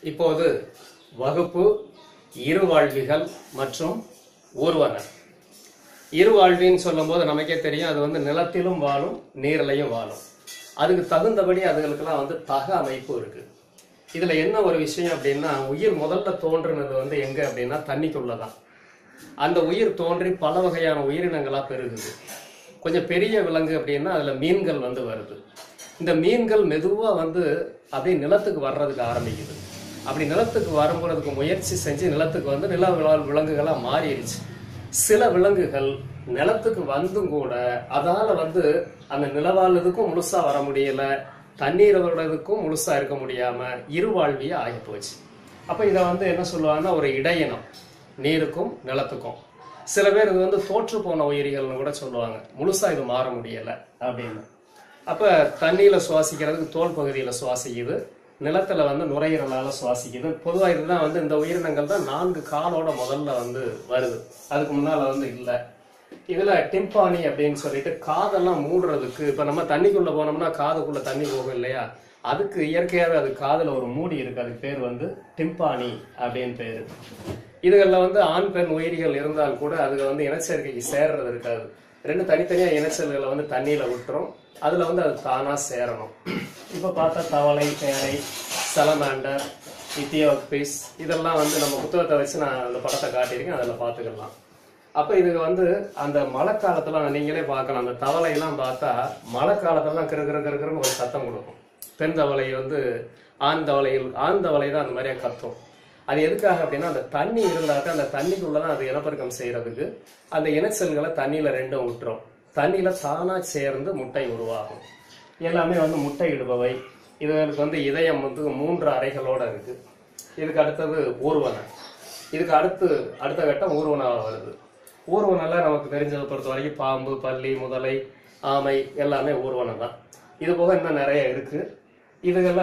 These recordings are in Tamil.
இப்போது வகுப்பு இருவாழ்விகள் மற்றும் ஊர்வன. இருவாழ்வின்னு சொல்லும்போது நமக்கே தெரியும், அது வந்து நிலத்திலும் வாழும் நீரிலையும் வாழும். அதுக்கு தகுந்தபடி அதுகளுக்கெல்லாம் வந்து தக அமைப்பு இருக்கு. இதுல என்ன ஒரு விஷயம் அப்படின்னா, உயிர் முதல்ல தோன்றுனது வந்து எங்க அப்படின்னா தண்ணிக்குள்ளதான். அந்த உயிர் தோன்றி பல வகையான உயிரினங்களா பெருகுது. கொஞ்சம் பெரிய விலங்கு அப்படின்னா அதுல மீன்கள் வந்து வருது. இந்த மீன்கள் மெதுவா வந்து அப்படியே நிலத்துக்கு வர்றதுக்கு ஆரம்பிக்குது. அப்படி நிலத்துக்கு வரும்போதுக்கு முயற்சி செஞ்சு நிலத்துக்கு வந்து நில விலங்குகளா மாறிடுச்சு. சில விலங்குகள் நிலத்துக்கு வந்தும் கூட அதால வந்து அந்த நிலவாழ்றதுக்கும் முழுசா வர முடியல, தண்ணீரோடதுக்கும் முழுசா இருக்க முடியாம இருவாழ்வியா ஆகி போச்சு. அப்ப இதை வந்து என்ன சொல்லுவாங்கன்னா ஒரு இடையினம், நீருக்கும் நிலத்துக்கும். சில பேர் இது வந்து தோற்று போன உயிரிகள்னு கூட சொல்லுவாங்க, முழுசா இது மாற முடியல அப்படின்னு. அப்ப தண்ணியில சுவாசிக்கிறதுக்கு தோல் பகுதியில சுவாசிக்குது, நிலத்துல வந்து நுரையீரலால சுவாசிக்குது. பொதுவா இதுதான் வந்து இந்த உயிரினங்கள் தான் 4 காலோட முதல்ல வந்து வருது, அதுக்கு முன்னால வந்து இல்ல. இதுல டிம்பானி அப்படின்னு சொல்லிட்டு காதெல்லாம் மூடுறதுக்கு, இப்ப நம்ம தண்ணிக்குள்ள போனோம்னா காதுக்குள்ள தண்ணி போகும் இல்லையா, அதுக்கு இயற்கையாவே அது காதுல ஒரு மூடி இருக்கு, அதுக்கு பேர் வந்து டிம்பானி அப்படின்னு பேரு. இதுகளில் வந்து ஆண் பெண் உயிரிகள் இருந்தால் கூட அதுல வந்து இனச்சேர்க்கைக்கு சேர்றது இருக்காது. ரெண்டு தனித்தனியா இனச்செல்களை வந்து தண்ணியில விட்டுரும், அதுல வந்து அது தானா சேரணும். இப்ப பார்த்தா தவளை, தேரை, சலமாண்டர், இத்தியோபிஸ் இதெல்லாம் வந்து நம்ம புத்தகத்தை வச்சு நான் அந்த படத்தை காட்டியிருக்கேன், அதில் பார்த்துக்கலாம். அப்ப இது வந்து அந்த மழை காலத்துல நீங்களே பார்க்கலாம், அந்த தவளை எல்லாம் பார்த்தா மழை காலத்துலலாம் கிருன்னு ஒரு சத்தம் கொடுக்கும். பெண் தவளை வந்து ஆண் தவளை தான் அந்த மாதிரியா கத்தும். அது எதுக்காக அப்படின்னா, அந்த தண்ணி இருந்தாக்க அந்த தண்ணிக்குள்ளதான் அது இனப்பெருக்கம் செய்யறதுக்கு அந்த இனச்செல்களை தண்ணியில ரெண்டும் விட்டுரும். தண்ணியில தானா சேர்ந்து முட்டை உருவாகும். எல்லாமே வந்து முட்டை இடுபவை. இதுக்கு வந்து இதயம் வந்து 3 அறைகளோட இருக்கு. இதுக்கு அடுத்தது ஊர்வன. இதுக்கு அடுத்த கட்டம் ஊர்வனாக வருது. ஊர்வனால நமக்கு தெரிஞ்சதை பொறுத்த வரைக்கும் பாம்பு, பல்லி, முதலை, ஆமை எல்லாமே ஊர்வனம் தான். இது போக இன்னும் நிறைய இருக்கு. இதுகள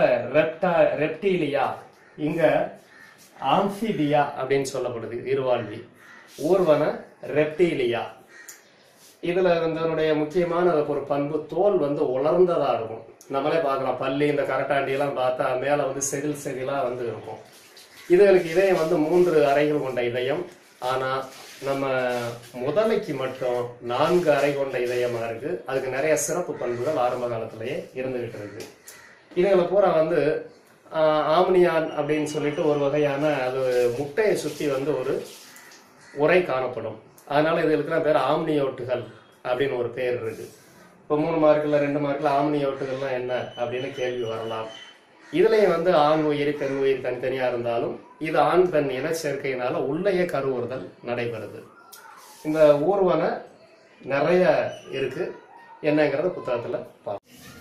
ரெப்டீலியா, இங்க ஆம்ஃபிபியா அப்படின்னு சொல்லப்படுது இருவாழ்வி. ஊர்வன ரெப்டீலியா. இதுல இதனுடைய முக்கியமான ஒரு பண்பு, தோல் வந்து உலர்ந்ததா இருக்கும். நம்மளே பார்க்கலாம், பல்லி இந்த கரட்டாண்டி எல்லாம் பார்த்தா மேல வந்து செதிலா வந்து இருக்கும். இதுகளுக்கு இதயம் வந்து 3 அறைகள் கொண்ட இதயம். ஆனா நம்ம முதலைக்கு மட்டும் 4 அறை கொண்ட இதயமா இருக்கு. அதுக்கு நிறைய சிறப்பு பண்புகள் ஆரம்ப காலத்திலேயே இருந்துகிட்டு இருக்கு. இதுகளை பூரா வந்து ஆம்னியான் அப்படின்னு சொல்லிட்டு ஒரு வகையான அது முட்டையை சுத்தி வந்து ஒரு உரை காணப்படும். அதனால இதுகளுக்குலாம் பேர் ஆம்னியோட்டுகள் அப்படின்னு ஒரு பேர் இருக்கு. இப்போ 3 மார்க்ல 2 மார்க்ல ஆம்னியோட்டுகள்லாம் என்ன அப்படின்னு கேள்வி வரலாம். இதுலயும் வந்து ஆண் உயிரி பெண் உயிரி தனித்தனியா இருந்தாலும் இது ஆண் பெண் இன சேர்க்கையினால உள்ளேயே கருவுறுதல் நடைபெறுது. இந்த ஊர்வன நிறைய இருக்கு, என்னங்கிறத புத்தகத்துல பார்ப்போம்.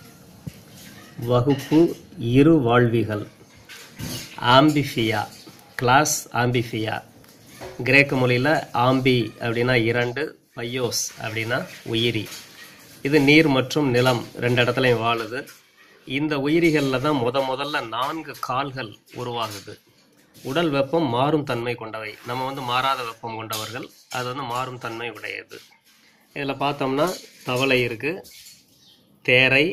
வகுப்பு இருவாழ்விகள். ஆம்பிஃபியா, கிளாஸ் ஆம்பிஃபியா. கிரேக்க மொழியில ஆம்பி அப்படின்னா 2, பையோஸ் அப்படின்னா உயிரி. இது நீர் மற்றும் நிலம் 2 இடத்துலையும் வாழுது. இந்த உயிரிகளில் தான் முதல்ல 4 கால்கள் உருவாகுது. உடல் வெப்பம் மாறும் தன்மை கொண்டவை. நம்ம வந்து மாறாத வெப்பம் கொண்டவர்கள், அது வந்து மாறும் தன்மை உடையது. இதில் பார்த்தோம்னா தவளை இருக்கு, தேரை,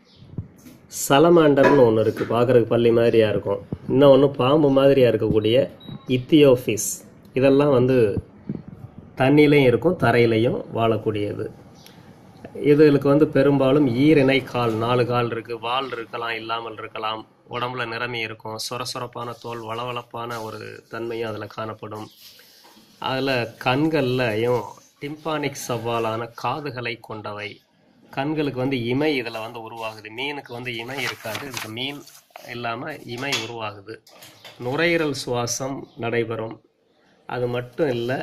சலமாண்டர்னு ஒன்று இருக்குது, பார்க்குறதுக்கு பள்ளி மாதிரியா இருக்கும். இன்னொன்று பாம்பு மாதிரியா இருக்கக்கூடிய இத்தியோபிஸ். இதெல்லாம் வந்து தண்ணிலையும் இருக்கும், தரையிலையும் வாழக்கூடியது. இதுகளுக்கு வந்து பெரும்பாலும் ஈரிணை கால், 4 கால் இருக்கு. வால் இருக்கலாம், இல்லாமல் இருக்கலாம். உடம்புல நிறமி இருக்கும். சொரசொரப்பான தோல், வளவளப்பான ஒரு தன்மையும் அதில் காணப்படும். அதில் கண்கள்லையும் டிம்பானிக் சவ்வாலான காதுகளை கொண்டவை. கண்களுக்கு வந்து இமை இதில் வந்து உருவாகுது. மீனுக்கு வந்து இமை இருக்காது, இதுக்கு மீன் இல்லாமல் இமை உருவாகுது. நுரையீரல் சுவாசம் நடைபெறும். அது மட்டும் இல்லை,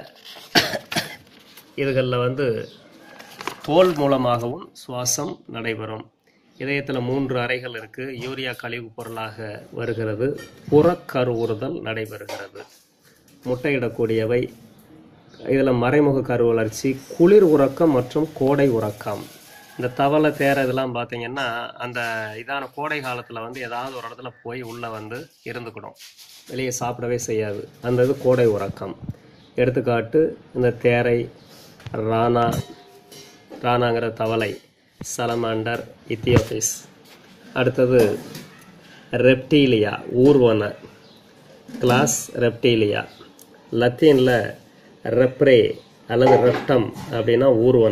இதுகளில் வந்து தோல் மூலமாகவும் சுவாசம் நடைபெறும். இதயத்தில் 3 அறைகள் இருக்கு. யூரியா கழிவு பொருளாக வருகிறது. புறக்கருவுறுதல் நடைபெறுகிறது. முட்டையிடக்கூடியவை. இதில் மறைமுக கரு வளர்ச்சி, குளிர் உறக்கம் மற்றும் கோடை உறக்கம். இந்த தவளை, தேரை இதெல்லாம் பார்த்தீங்கன்னா அந்த இதான கோடை காலத்தில் வந்து ஏதாவது ஒரு இடத்துல போய் உள்ளே வந்து இருந்துக்கிடும், வெளியே சாப்பிடவே செய்யாது. அந்த இது கோடை உறக்கம். எடுத்துக்காட்டு இந்த தேரை, ரானாங்கிற தவளை, சலமாண்டர், இத்தியோபிஸ். அடுத்தது ரெப்டீலியா, ஊர்வன. Class Reptilia. லத்தீனில் ரெப்ரே அல்லது ரெப்டம் அப்படின்னா ஊர்வன.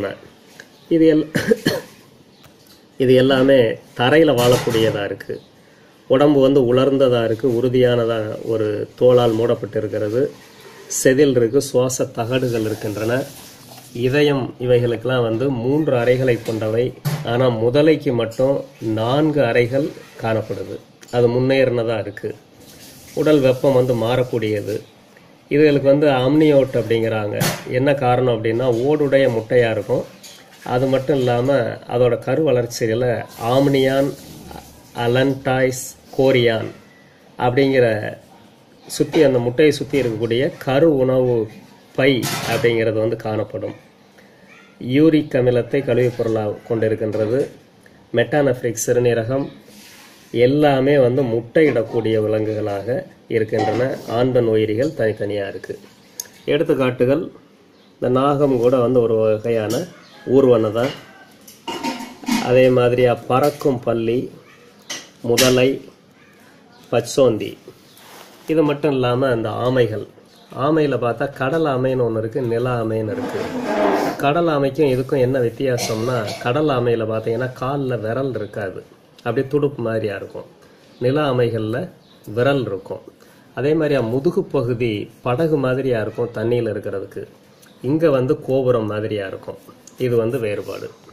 இது எல்லாமே தரையில் வாழக்கூடியதாக இருக்குது. உடம்பு வந்து உலர்ந்ததாக இருக்குது, உறுதியானதாக ஒரு தோலால் மூடப்பட்டு இருக்கிறது. செதில் இருக்குது, சுவாச தகடுகள் இருக்கின்றன. இதயம் இவைகளுக்கெல்லாம் வந்து 3 அறைகளை கொண்டவை. ஆனால் முதலைக்கு மட்டும் 4 அறைகள் காணப்படுது. அது முன்னேறினதாக இருக்குது. உடல் வெப்பம் வந்து மாறக்கூடியது. இதுகளுக்கு வந்து அம்னியோட் அப்படிங்கிறாங்க. என்ன காரணம் அப்படின்னா ஓடுடைய முட்டையாக இருக்கும். அது மட்டும் இல்லாமல் அதோட கரு வளர்ச்சிகளை ஆம்னியான், அலன்டாய்ஸ், கோரியான் அப்படிங்கிற சுற்றி அந்த முட்டையை சுற்றி இருக்கக்கூடிய கரு உணவு பை அப்படிங்கிறது வந்து காணப்படும். யூரிக் அமிலத்தை கழிவுப் பொருளாக கொண்டிருக்கின்றது. மெட்டானெஃப்ரிக் சிறுநீரகம் எல்லாமே வந்து முட்டையிடக்கூடிய விலங்குகளாக இருக்கின்றன. ஆண் பெண் உயிரிகள் தனித்தனியாக இருக்குது. எடுத்துக்காட்டுகள், இந்த நாகம் கூட வந்து ஒரு வகையான ஊர்வன தான். அதே மாதிரியாக பறக்கும் பல்லி, முதலை, பச்சோந்தி. இது மட்டும் இல்லாமல் இந்த ஆமைகள். ஆமையில் பார்த்தா கடல் ஆமைன்னு ஒன்று இருக்குது, நில ஆமைன்னு இருக்குது. கடல் ஆமைக்கும் இதுக்கும் என்ன வித்தியாசம்னா, கடல் ஆமையில் பார்த்தீங்கன்னா காலில் விரல் இருக்காது, அப்படியே துடுப்பு மாதிரியாக இருக்கும். நில ஆமைகளில் விரல் இருக்கும். அதே மாதிரியா முதுகு பகுதி படகு மாதிரியாக இருக்கும் தண்ணியில் இருக்கிறதுக்கு. இங்கே வந்து கோபுரம் மாதிரியாக இருக்கும். இது வந்து வேறுபாடு.